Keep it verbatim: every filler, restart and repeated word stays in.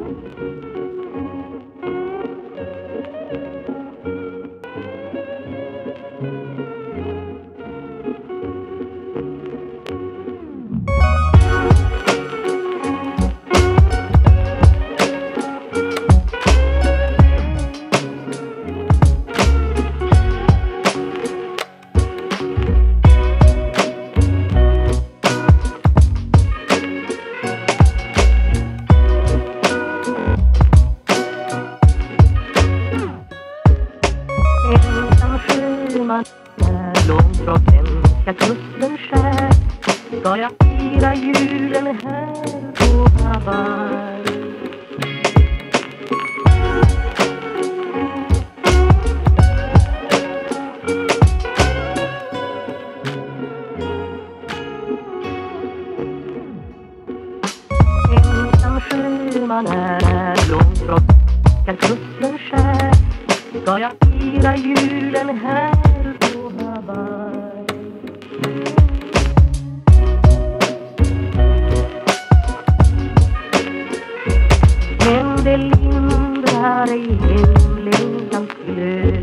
När långt från svenska kusten skär ska jag fira julen här på Hawaii. Ensam sjöman är långt från svenska kusten skär ska jag fira julen här på Hawaii. Men det lindrar i hemlängtans glöd.